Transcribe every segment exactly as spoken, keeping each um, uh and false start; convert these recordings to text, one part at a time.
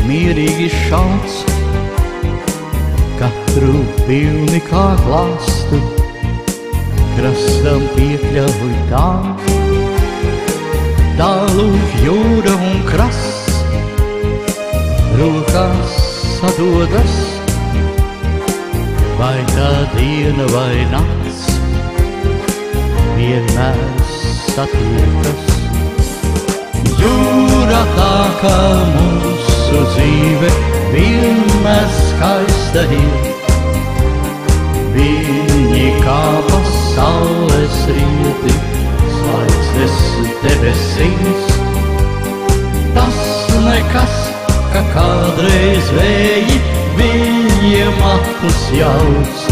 mierīgi šauc, katru pilni kā glāstu, krastam piekļauj tā. Tālūk jūra un krasts, rokās sadodas, vai tā diena vai nakts, vienmēr satiekas. Jūra tā kā mūsu dzīve, vienmēr skaista ir. Viņi kā pa saules rieti, zvaigznes debesīs. Tas nekas, ka kādreiz vēji viņiem atus jauc.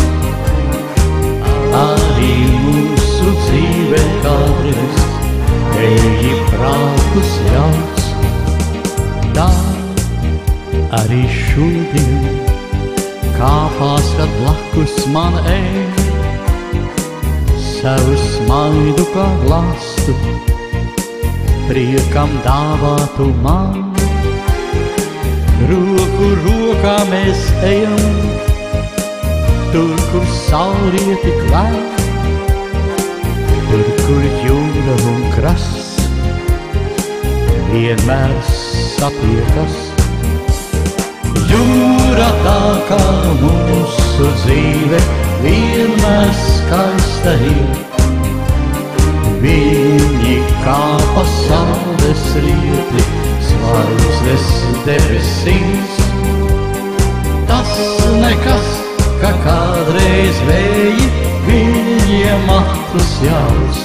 Arī mūsu dzīve kādreiz vēji prātus jauc. Tā arī šodien kāpās, kad blakus man ej, savu smaidu kā glāstu, priekam dāvātu man. Roku rokā mēs ejam, tur, kur saulrieti klāt, tur, kur jūra un krasts vienmēr satiekas. Jūra tā kā mūsu dzīve, vienmēr skaista ir. Viņi kā pa saules rieti, zvaigznes debesīs. Tas nekas, ka kādreiz vēji viņiem atus jauc.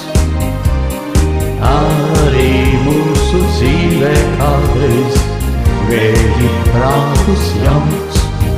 Arī mūsu dzīvē kādreiz vēji prātus jauc.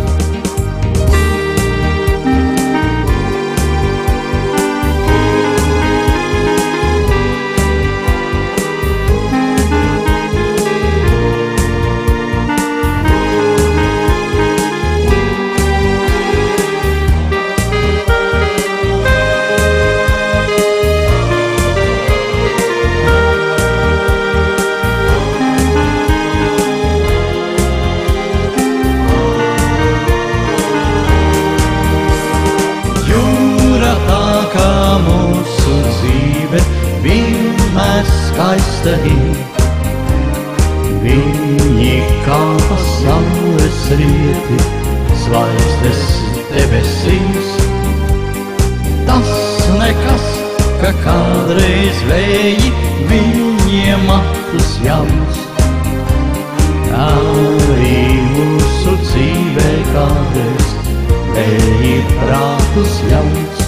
Vienmēr skaista ir. Viņi kā pa saules rieti, zvaigznes debesīs. Tas nekas, ka kādreiz vēji viņiem atus jauc. Arī mūsu dzīvē kādreiz vēji prātus jauc.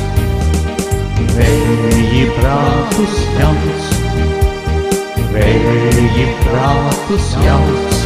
Vēji prātus jauc, vēji prātus jauc.